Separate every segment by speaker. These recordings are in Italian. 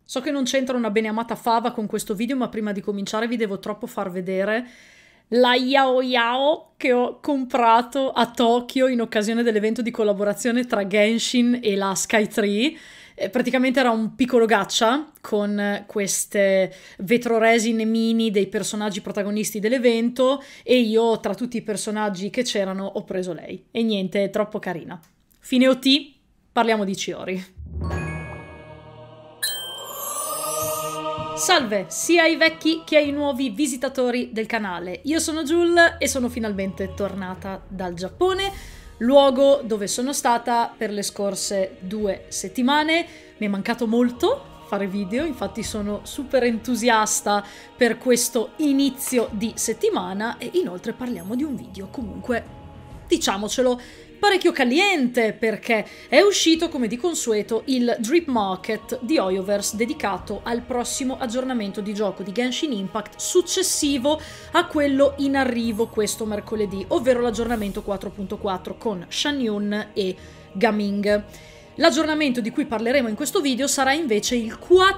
Speaker 1: So che non c'entra una beneamata fava con questo video, ma prima di cominciare vi devo troppo far vedere la Yao Yao che ho comprato a Tokyo in occasione dell'evento di collaborazione tra Genshin e la Skytree. Praticamente era un piccolo gacha con queste vetroresine mini dei personaggi protagonisti dell'evento e io tra tutti i personaggi che c'erano ho preso lei. E niente, è troppo carina. Fine OT, parliamo di Chiori. Salve sia ai vecchi che ai nuovi visitatori del canale, io sono Jul e sono finalmente tornata dal Giappone, luogo dove sono stata per le scorse 2 settimane. Mi è mancato molto fare video, infatti sono super entusiasta per questo inizio di settimana e inoltre parliamo di un video comunque, diciamocelo, parecchio caliente, perché è uscito come di consueto il Drip Market di Hoyoverse dedicato al prossimo aggiornamento di gioco di Genshin Impact successivo a quello in arrivo questo mercoledì, ovvero l'aggiornamento 4.4 con Shanyun e Gaming. L'aggiornamento di cui parleremo in questo video sarà invece il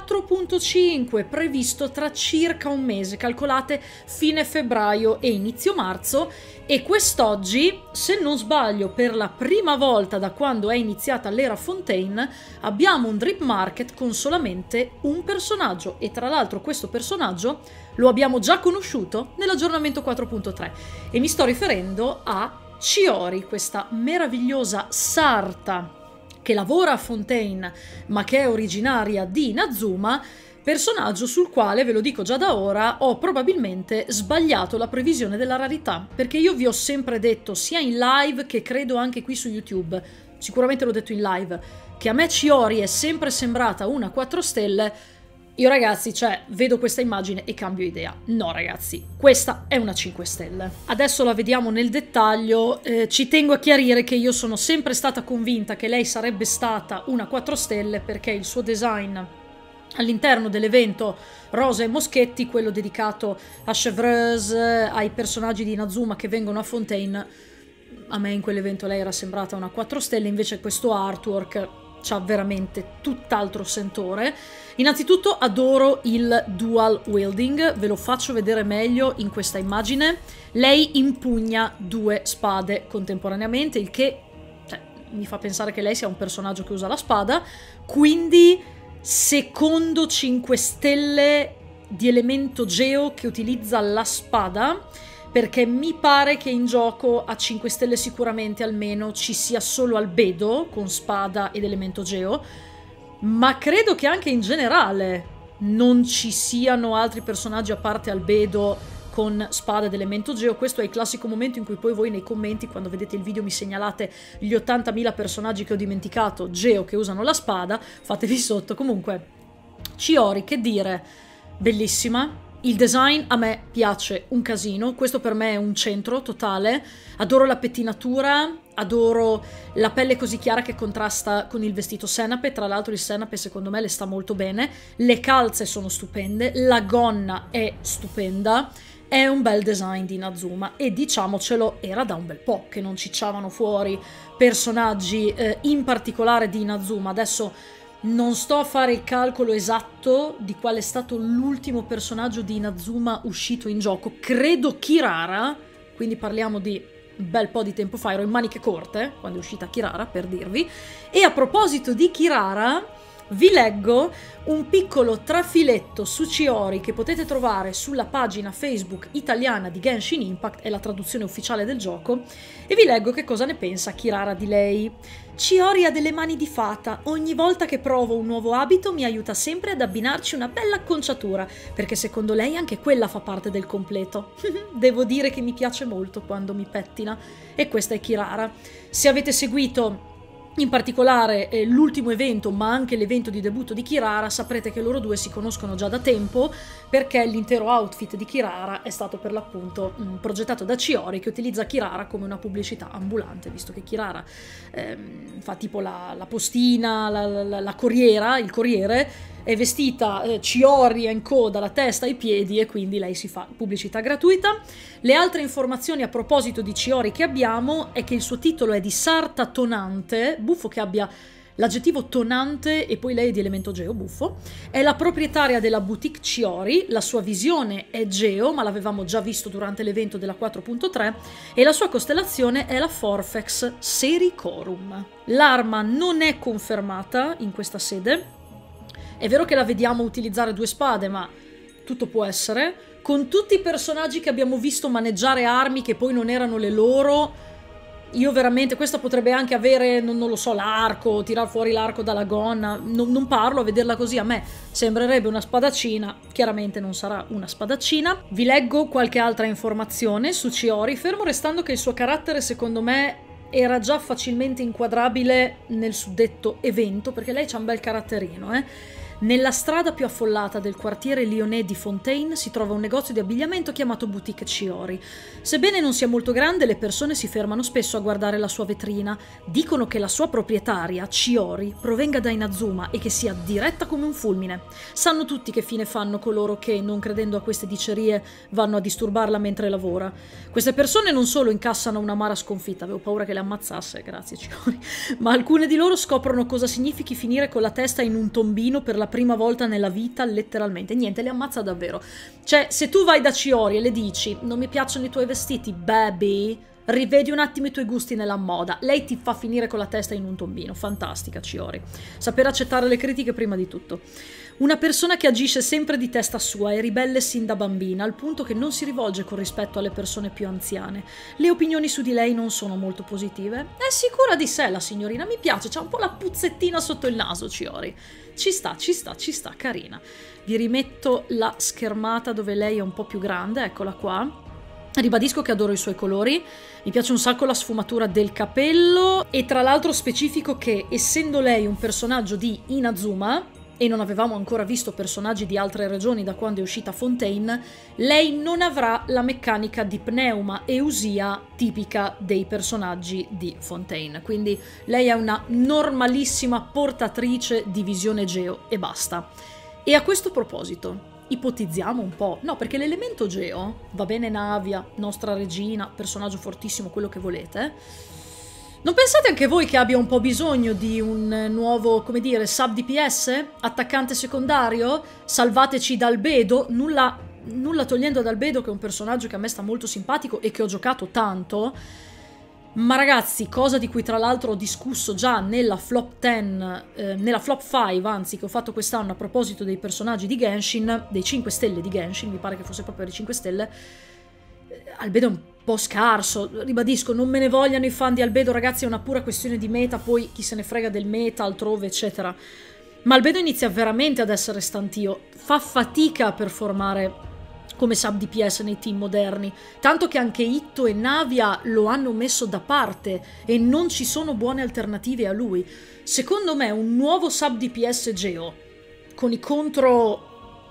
Speaker 1: 4.5, previsto tra circa un mese, calcolate fine febbraio e inizio marzo, e quest'oggi, se non sbaglio per la prima volta da quando è iniziata l'era Fontaine, abbiamo un Drip Market con solamente un personaggio, e tra l'altro questo personaggio lo abbiamo già conosciuto nell'aggiornamento 4.3, e mi sto riferendo a Chiori, questa meravigliosa sarta che lavora a Fontaine ma che è originaria di Inazuma, personaggio sul quale, ve lo dico già da ora, ho probabilmente sbagliato la previsione della rarità, perché io vi ho sempre detto, sia in live che credo anche qui su YouTube, sicuramente l'ho detto in live, che a me Chiori è sempre sembrata una 4 stelle. Io ragazzi, cioè, vedo questa immagine e cambio idea. No ragazzi, questa è una 5 stelle. Adesso la vediamo nel dettaglio. Ci tengo a chiarire che io sono sempre stata convinta che lei sarebbe stata una 4 stelle perché il suo design all'interno dell'evento Rosa e Moschetti, quello dedicato a Chevreuse, ai personaggi di Inazuma che vengono a Fontaine, a me in quell'evento lei era sembrata una 4 stelle, invece questo artwork c'ha veramente tutt'altro sentore. Innanzitutto adoro il dual wielding, ve lo faccio vedere meglio in questa immagine. Lei impugna 2 spade contemporaneamente, il che mi fa pensare che lei sia un personaggio che usa la spada, quindi secondo 5 stelle di elemento geo che utilizza la spada, perché mi pare che in gioco a 5 stelle sicuramente almeno ci sia solo Albedo con spada ed elemento geo, ma credo che anche in generale non ci siano altri personaggi a parte Albedo con spada ed elemento geo. Questo è il classico momento in cui poi voi nei commenti, quando vedete il video, mi segnalate gli 80.000 personaggi che ho dimenticato geo che usano la spada, fatevi sotto. Comunque, Chiori, che dire, bellissima. Il design a me piace un casino, questo per me è un centro totale, adoro la pettinatura, adoro la pelle così chiara che contrasta con il vestito senape, tra l'altro il senape secondo me le sta molto bene, le calze sono stupende, la gonna è stupenda, è un bel design di Inazuma e diciamocelo, era da un bel po' che non cicciavano fuori personaggi in particolare di Inazuma. Adesso non sto a fare il calcolo esatto di qual è stato l'ultimo personaggio di Inazuma uscito in gioco, credo Kirara, quindi parliamo di un bel po' di tempo fa, ero in maniche corte quando è uscita Kirara, per dirvi. E a proposito di Kirara, vi leggo un piccolo trafiletto su Chiori che potete trovare sulla pagina Facebook italiana di Genshin Impact, è la traduzione ufficiale del gioco, e vi leggo che cosa ne pensa Kirara di lei. Chiori ha delle mani di fata, ogni volta che provo un nuovo abito mi aiuta sempre ad abbinarci una bella acconciatura, perché secondo lei anche quella fa parte del completo. Devo dire che mi piace molto quando mi pettina, e questa è Kirara. Se avete seguito in particolare l'ultimo evento, ma anche l'evento di debutto di Kirara, saprete che loro due si conoscono già da tempo, perché l'intero outfit di Kirara è stato per l'appunto progettato da Chiori, che utilizza Kirara come una pubblicità ambulante, visto che Kirara fa tipo la postina, la corriera, il corriere, è vestita Chiori & Co dalla testa ai piedi, e quindi lei si fa pubblicità gratuita. Le altre informazioni a proposito di Chiori che abbiamo è che il suo titolo è di Sarta Tonante, buffo che abbia l'aggettivo tonante, e poi lei è di elemento Geo, buffo. È la proprietaria della boutique Chiori, la sua visione è Geo, ma l'avevamo già visto durante l'evento della 4.3, e la sua costellazione è la Forfex Sericorum. L'arma non è confermata in questa sede, è vero che la vediamo utilizzare 2 spade, ma tutto può essere. Con tutti i personaggi che abbiamo visto maneggiare armi che poi non erano le loro, io veramente, questa potrebbe anche avere, non lo so, l'arco, tirar fuori l'arco dalla gonna, non parlo, a vederla così a me sembrerebbe una spadaccina, chiaramente non sarà una spadaccina. Vi leggo qualche altra informazione su Chiori, fermo restando che il suo carattere secondo me era già facilmente inquadrabile nel suddetto evento, perché lei c'ha un bel caratterino, Nella strada più affollata del quartiere lyonnais di Fontaine si trova un negozio di abbigliamento chiamato Boutique Chiori. Sebbene non sia molto grande, le persone si fermano spesso a guardare la sua vetrina. Dicono che la sua proprietaria, Chiori, provenga da Inazuma e che sia diretta come un fulmine. Sanno tutti che fine fanno coloro che, non credendo a queste dicerie, vanno a disturbarla mentre lavora. Queste persone non solo incassano un'amara sconfitta, avevo paura che le ammazzasse, grazie Chiori, ma alcune di loro scoprono cosa significhi finire con la testa in un tombino per la prima volta nella vita, letteralmente. Niente, le ammazza davvero. Cioè, se tu vai da Chiori e le dici non mi piacciono i tuoi vestiti, baby, rivedi un attimo i tuoi gusti nella moda, lei ti fa finire con la testa in un tombino. Fantastica Chiori. Saper accettare le critiche prima di tutto. Una persona che agisce sempre di testa sua, è ribelle sin da bambina, al punto che non si rivolge con rispetto alle persone più anziane. Le opinioni su di lei non sono molto positive. È sicura di sé la signorina, mi piace, c'ha un po' la puzzettina sotto il naso Chiori. Ci sta, carina. Vi rimetto la schermata dove lei è un po' più grande, eccola qua. Ribadisco che adoro i suoi colori, mi piace un sacco la sfumatura del capello e tra l'altro specifico che, essendo lei un personaggio di Inazuma, e non avevamo ancora visto personaggi di altre regioni da quando è uscita Fontaine, lei non avrà la meccanica di pneuma e usia tipica dei personaggi di Fontaine. Quindi lei è una normalissima portatrice di visione Geo e basta. E a questo proposito, ipotizziamo un po'. No, perché l'elemento Geo, va bene Navia, nostra regina, personaggio fortissimo, quello che volete. Non pensate anche voi che abbia un po' bisogno di un nuovo, come dire, sub DPS? Attaccante secondario? Salvateci da Albedo? Nulla togliendo ad Albedo, che è un personaggio che a me sta molto simpatico e che ho giocato tanto. Ma ragazzi, cosa di cui tra l'altro ho discusso già nella flop 10, nella flop 5, anzi, che ho fatto quest'anno a proposito dei personaggi di Genshin, dei 5 stelle di Genshin, mi pare che fosse proprio dei 5 stelle, Albedo è un po' scarso, ribadisco, non me ne vogliano i fan di Albedo, ragazzi, è una pura questione di meta, poi chi se ne frega del meta, altrove, eccetera. Ma Albedo inizia veramente ad essere stantio, fa fatica a performare come sub DPS nei team moderni, tanto che anche Itto e Navia lo hanno messo da parte e non ci sono buone alternative a lui. Secondo me un nuovo sub DPS Geo, con i contro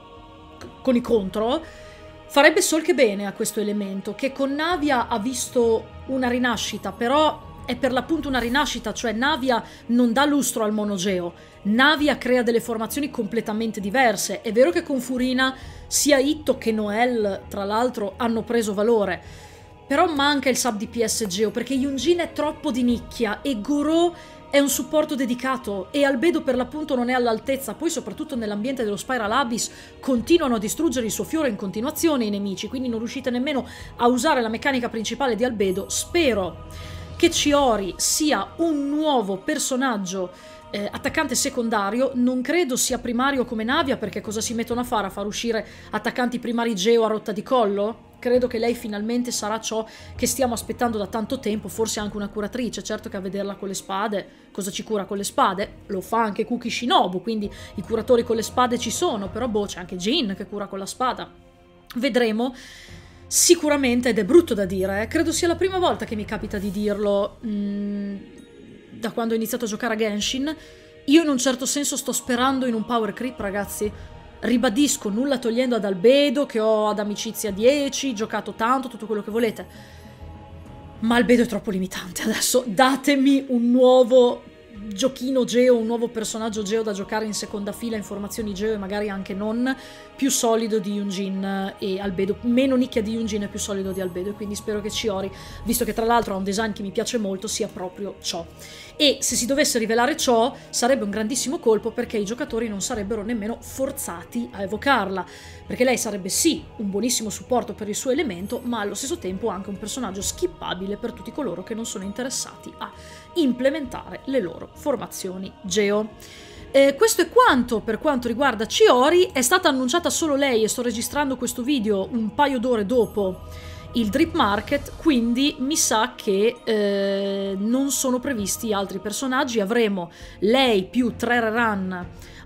Speaker 1: farebbe sol che bene a questo elemento, che con Navia ha visto una rinascita, però è per l'appunto una rinascita, cioè Navia non dà lustro al monogeo, Navia crea delle formazioni completamente diverse. È vero che con Furina sia Itto che Noelle, tra l'altro, hanno preso valore, però manca il sub DPS Geo, perché Yunjin è troppo di nicchia e Goro è un supporto dedicato e Albedo per l'appunto non è all'altezza. Poi soprattutto nell'ambiente dello Spiral Abyss continuano a distruggere il suo fiore in continuazione i nemici, quindi non riuscite nemmeno a usare la meccanica principale di Albedo. Spero che Chiori sia un nuovo personaggio attaccante secondario, non credo sia primario come Navia, perché cosa si mettono a fare? A far uscire attaccanti primari Geo a rotta di collo? Credo che lei finalmente sarà ciò che stiamo aspettando da tanto tempo, forse anche una curatrice. Certo che a vederla con le spade, cosa ci cura con le spade? Lo fa anche Kuki Shinobu, quindi i curatori con le spade ci sono, però boh, c'è anche Jin che cura con la spada. Vedremo. Sicuramente, ed è brutto da dire, credo sia la prima volta che mi capita di dirlo da quando ho iniziato a giocare a Genshin, io in un certo senso sto sperando in un power creep, ragazzi. Ribadisco, nulla togliendo ad Albedo, che ho ad amicizia 10, giocato tanto, tutto quello che volete. Ma Albedo è troppo limitante adesso. Datemi un nuovo giochino Geo, un nuovo personaggio Geo da giocare in seconda fila, informazioni Geo e magari anche non, più solido di Yunjin e Albedo, meno nicchia di Yunjin e più solido di Albedo, e quindi spero che Chiori, visto che tra l'altro ha un design che mi piace molto, sia proprio ciò. E se si dovesse rivelare ciò sarebbe un grandissimo colpo, perché i giocatori non sarebbero nemmeno forzati a evocarla, perché lei sarebbe sì un buonissimo supporto per il suo elemento, ma allo stesso tempo anche un personaggio skippabile per tutti coloro che non sono interessati a implementare le loro formazioni Geo. Questo è quanto per quanto riguarda Chiori. È stata annunciata solo lei e sto registrando questo video un paio d'ore dopo il Drip Market, quindi mi sa che non sono previsti altri personaggi. Avremo lei più 3 rerun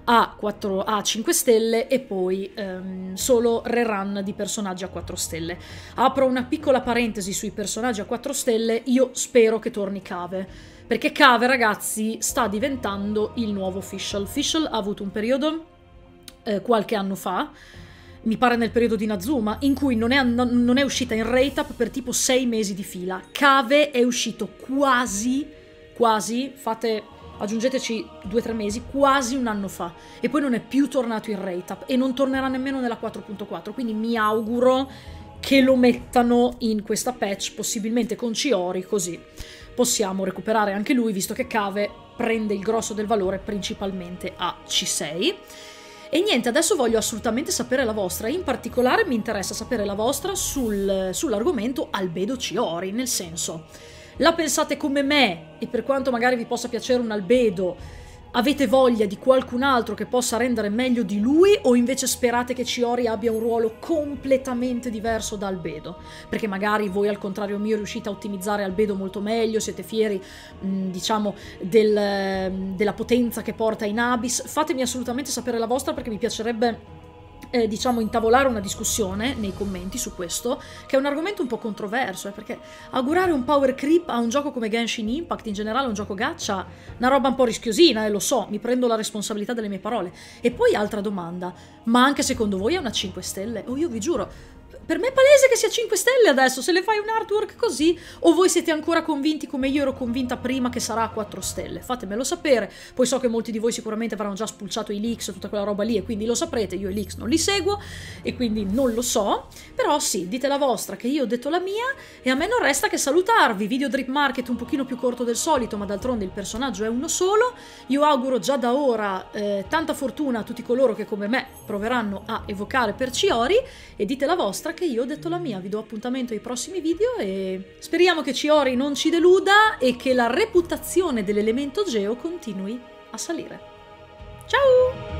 Speaker 1: a 5 stelle e poi solo rerun di personaggi a 4 stelle. Apro una piccola parentesi sui personaggi a 4 stelle, io spero che torni Cave, perché Cave, ragazzi, sta diventando il nuovo Fischl. Fischl ha avuto un periodo qualche anno fa, mi pare nel periodo di Nazuma, in cui non è uscita in rate up per tipo 6 mesi di fila. Cave è uscito quasi, aggiungeteci 2-3 mesi, quasi un anno fa, e poi non è più tornato in rate up e non tornerà nemmeno nella 4.4, quindi mi auguro che lo mettano in questa patch, possibilmente con Chiori, così possiamo recuperare anche lui, visto che Cave prende il grosso del valore principalmente a C6. E niente, adesso voglio assolutamente sapere la vostra, in particolare mi interessa sapere la vostra sull'argomento Albedo Chiori, nel senso, la pensate come me, e per quanto magari vi possa piacere un Albedo, avete voglia di qualcun altro che possa rendere meglio di lui, o invece sperate che Chiori abbia un ruolo completamente diverso da Albedo? Perché magari voi, al contrario mio, riuscite a ottimizzare Albedo molto meglio, siete fieri, diciamo, della potenza che porta in Abyss. Fatemi assolutamente sapere la vostra, perché mi piacerebbe diciamo intavolare una discussione nei commenti su questo, che è un argomento un po' controverso, perché augurare un power creep a un gioco come Genshin Impact, in generale un gioco gacha, una roba un po' rischiosina, lo so, mi prendo la responsabilità delle mie parole. E poi altra domanda, ma anche secondo voi è una 5 stelle? O io vi giuro, per me è palese che sia 5 stelle adesso, se le fai un artwork così, o voi siete ancora convinti come io ero convinta prima che sarà a 4 stelle? Fatemelo sapere, poi so che molti di voi sicuramente avranno già spulciato i leaks e tutta quella roba lì, e quindi lo saprete, io i leaks non li seguo e quindi non lo so, però sì, dite la vostra, che io ho detto la mia, e a me non resta che salutarvi. Video Drip Market un pochino più corto del solito, ma d'altronde il personaggio è uno solo. Io auguro già da ora tanta fortuna a tutti coloro che come me proveranno a evocare per Chiori, e dite la vostra, che io ho detto la mia. Vi do appuntamento ai prossimi video e speriamo che Chiori non ci deluda e che la reputazione dell'elemento Geo continui a salire. Ciao!